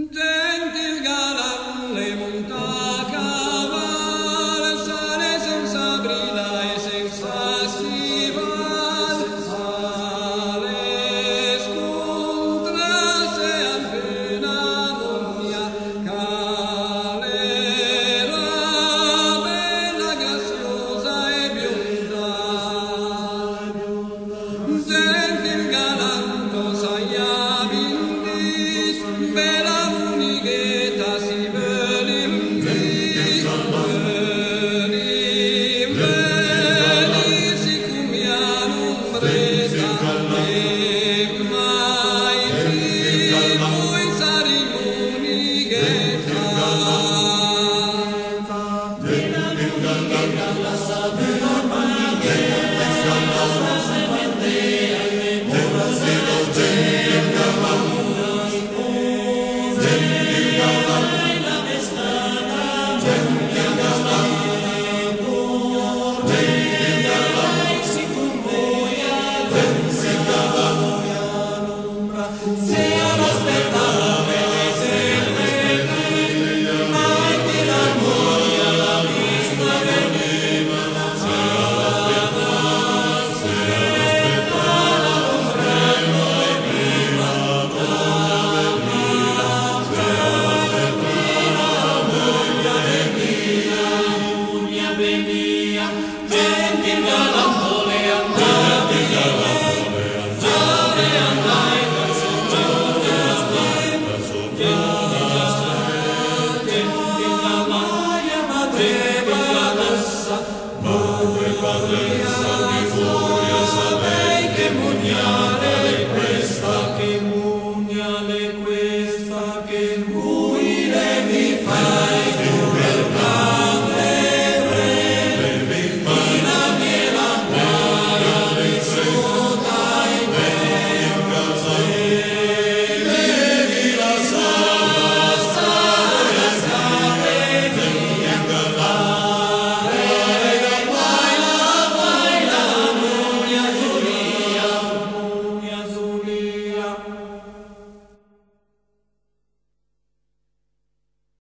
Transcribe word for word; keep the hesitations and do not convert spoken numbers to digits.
Senti il galan, le monta caval, sale senza brida e senza schival, sale scontra se appena dogna, calera bella, graziosa e bionda. Senti il galan, cosa gli ha vindis, bella Munigheta si veli un vis, veli, veli, si cumiano umbreta, e mai vivo in sari Munigheta. Che mugnale questa, che